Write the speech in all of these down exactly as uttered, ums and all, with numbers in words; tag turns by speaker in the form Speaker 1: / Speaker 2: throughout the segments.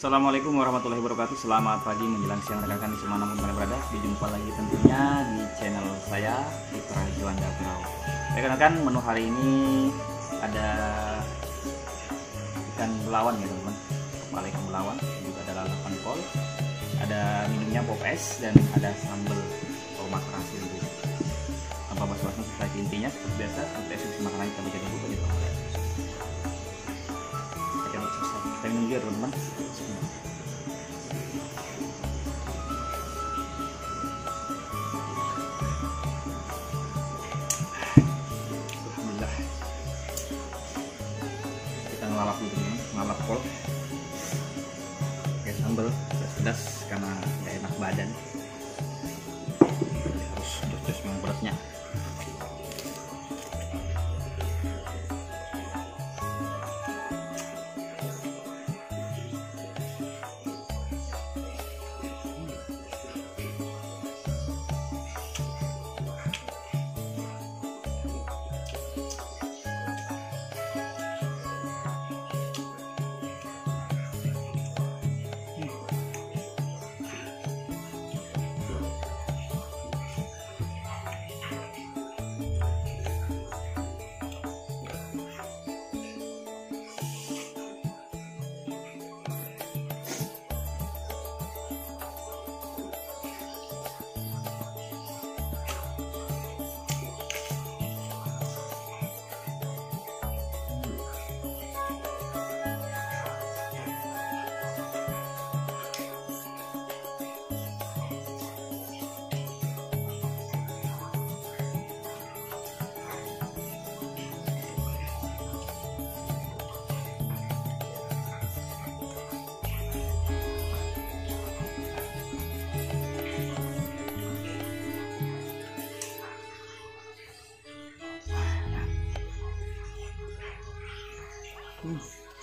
Speaker 1: Assalamualaikum warahmatullahi wabarakatuh. Selamat pagi menjelang siang rekan-rekan di semanapun kalian berada. Dijumpa lagi tentunya di channel saya Fitra Juanda Pulau. Rekan-rekan, menu hari ini ada ikan belawan ya teman-teman, kepala ikan belawan, juga ada lalapan kol, ada minumnya pop es, dan ada sambal tomat terasi tentunya. Tanpa basa-basi sesuai intinya seperti biasa, sampai sesi makanan kita baca dulu gitu. Kita minum dulu ya teman-teman. Alhamdulillah. Kita ngelapap dulu teman, ngelapap kol. Pakai sambal pedas karena nggak enak badan. Jadi harus jos-jos yang beratnya. Hmm.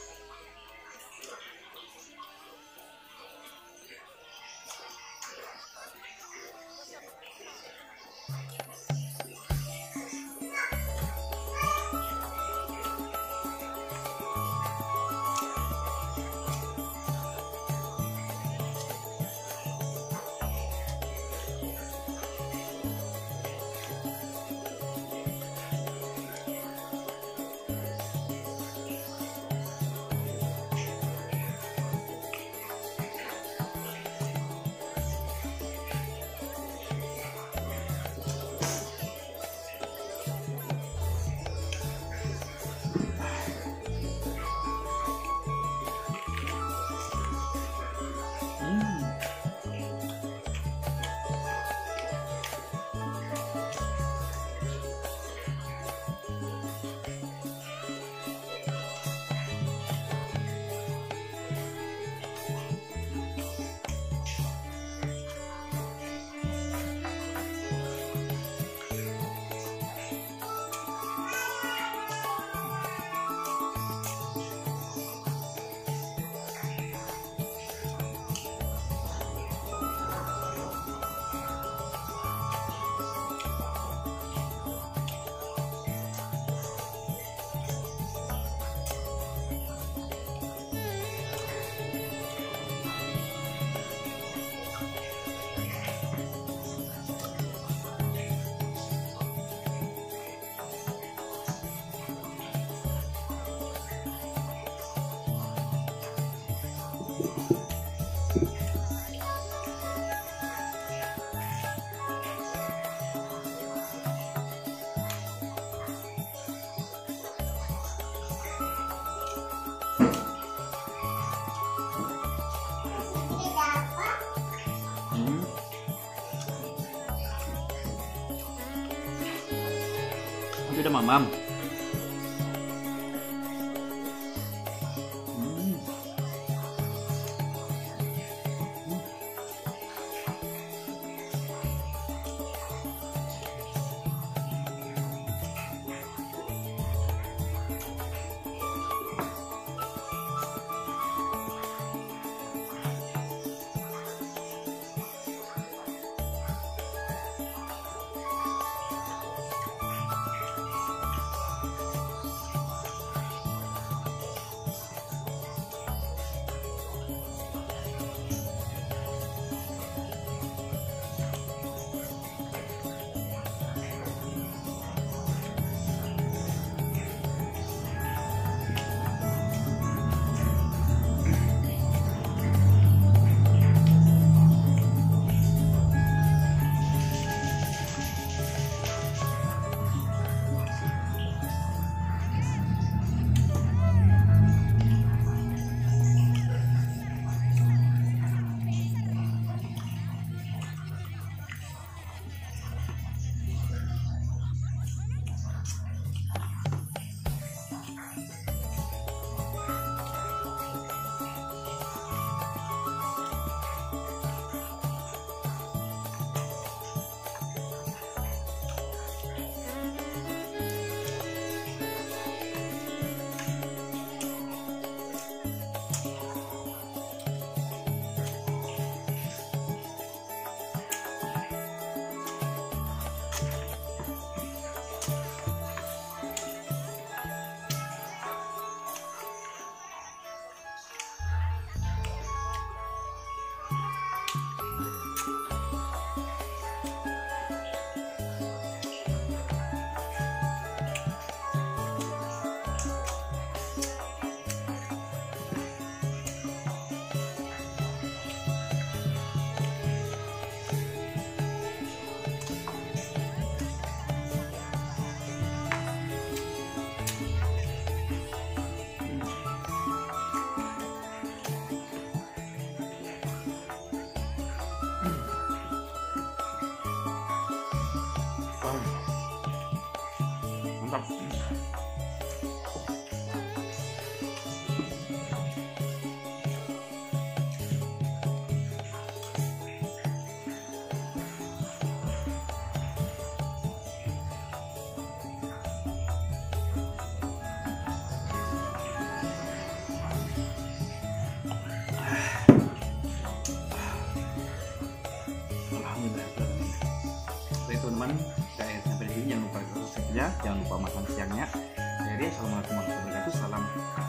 Speaker 1: Itu udah mamam. Hmm. aja, jangan lupa makan siangnya. Jadi assalamualaikum warahmatullahi wabarakatuh. Salam